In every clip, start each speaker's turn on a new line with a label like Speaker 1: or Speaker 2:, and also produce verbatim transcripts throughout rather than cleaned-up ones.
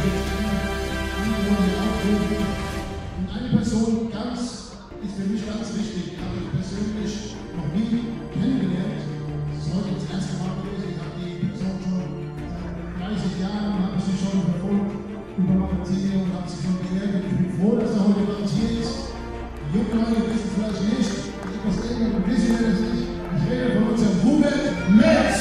Speaker 1: Und eine Person ganz, ist für mich ganz wichtig, habe ich persönlich noch nie kennengelernt. Das ist heute das erste Mal gewesen. Ich habe die Person schon seit dreißig Jahren, habe sie schon verfolgt über Magazine und habe sie schon gelernt. Ich bin froh, dass er heute ganz hier ist. Die jungen Leute wissen vielleicht nicht, die etwas älter und wissen es nicht. Ich rede von unserem Hubert Metz.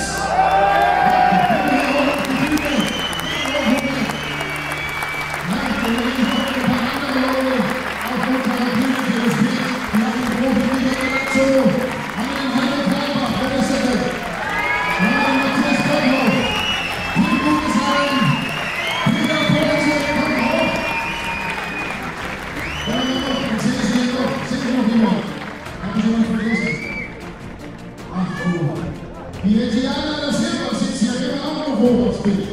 Speaker 1: Die Indianer des Himmels sitzt hier immer auch noch hoch aufs Bild.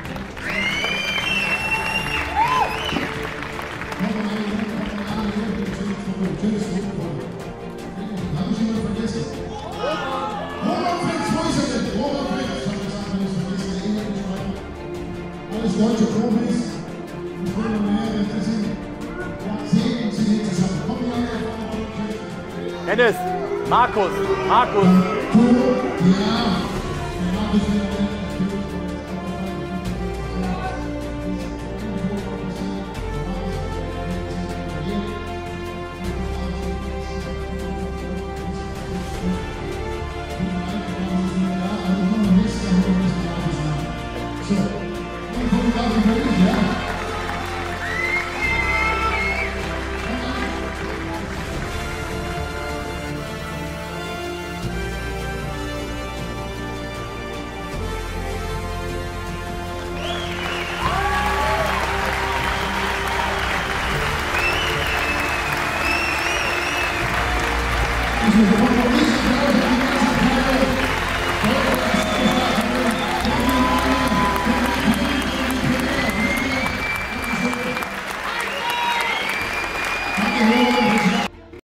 Speaker 1: Schönes Foto. Habe ich immer vergessen. Robert Fritz, wo ist er denn? Robert Fritz, ich habe gesagt, wenn ich es vergesse, der Engel beschreiben. Alles deutsche Profis. Und von der Nähe, das sind Jahrzehnte, sind hier zusammen. Komm mal her.
Speaker 2: Dennis, Markus, Markus.
Speaker 1: Ja, der Markus will so, dann kommt da die Welt, ja. Ich bin